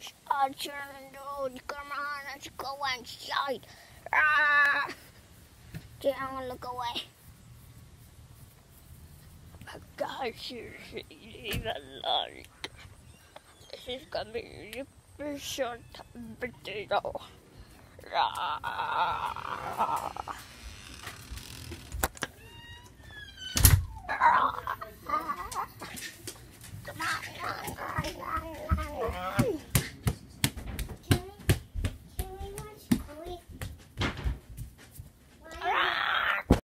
gosh, Archie, come on, let's go inside. Ah! Don't look away. Guys, you leave alone. This is gonna be a short potato. Come on.